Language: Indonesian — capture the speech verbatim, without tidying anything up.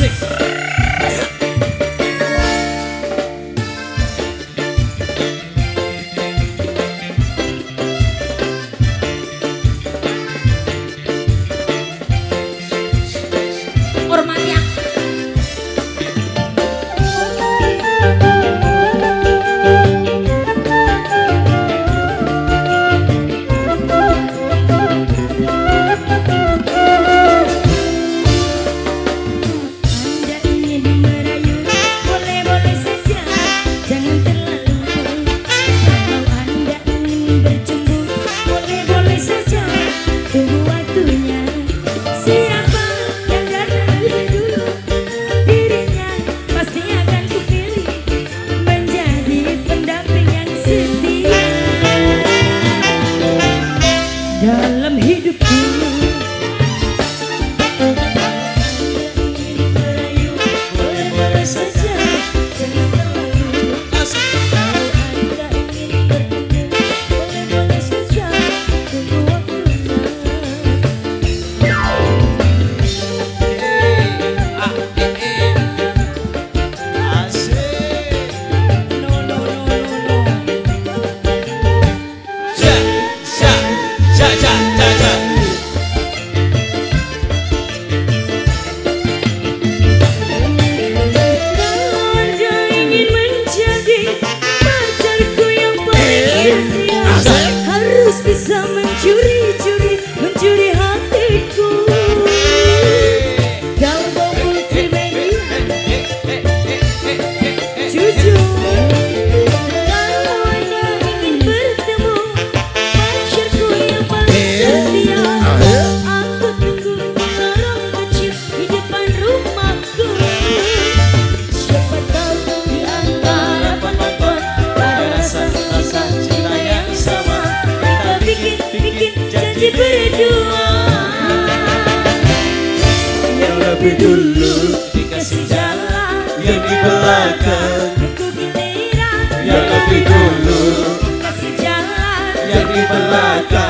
Asik. Hormati aku. Dalam hidupku merayu, boleh-boleh saja, jangan terlalu. Anda ingin bertemu, boleh-boleh saja, tunggu waktunya. Asik. No no no no no. Ja ja ja ja ja ja. Kalau Anda ingin menjadi pacarku yang paling setia, harus bisa mencuri-curi, mencuri hatiku. Dalam multimedia, jujur. Kalau Anda ingin bertemu pacarku yang paling setia, aku tunggu di lorong kecil di depan rumahku. Siapa tahu di antara penonton ada rasa-rasa cinta yang sama. Kita bikin-bikin janji berdua. Yang lebih dulu dikasih jalan, yang di belakang. Aku giliran Yang lebih dulu kasih jalan. yang di belakang.